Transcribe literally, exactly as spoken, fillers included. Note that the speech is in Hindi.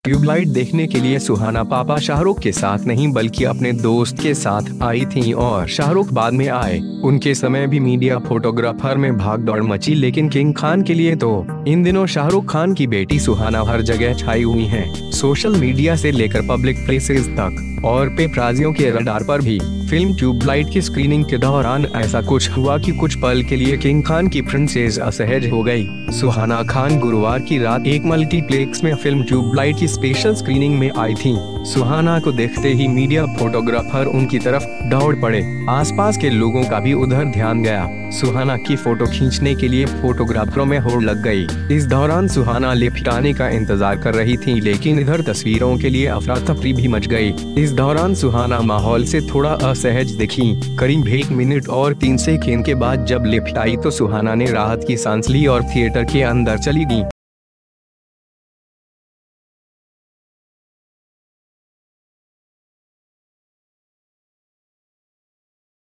ट्यूबलाइट देखने के लिए सुहाना पापा शाहरुख के साथ नहीं बल्कि अपने दोस्त के साथ आई थीं और शाहरुख बाद में आए। उनके समय भी मीडिया फोटोग्राफर में भागदौड़ मची, लेकिन किंग खान के लिए तो इन दिनों शाहरुख खान की बेटी सुहाना हर जगह छाई हुई हैं। सोशल मीडिया से लेकर पब्लिक प्लेसेस तक और पेपराजियों के रडार पर भी। फिल्म ट्यूबलाइट की स्क्रीनिंग के दौरान ऐसा कुछ हुआ कि कुछ पल के लिए किंग खान की प्रिंसेस असहज हो गई। सुहाना खान गुरुवार की रात एक मल्टीप्लेक्स में फिल्म ट्यूबलाइट की स्पेशल स्क्रीनिंग में आई थीं। सुहाना को देखते ही मीडिया फोटोग्राफर उनकी तरफ दौड़ पड़े। आसपास के लोगों का भी उधर ध्यान गया। सुहाना की फोटो खींचने के लिए फोटोग्राफरों में होड़ लग गई। इस दौरान सुहाना लिफ्ट आने का इंतजार कर रही थी, लेकिन इधर तस्वीरों के लिए अफरा तफरी भी मच गई। इस दौरान सुहाना माहौल से थोड़ा असहज दिखी। करीब एक मिनट और तीन सेकंड के बाद जब लिफ्ट आई तो सुहाना ने राहत की सांस ली और थिएटर के अंदर चली गई।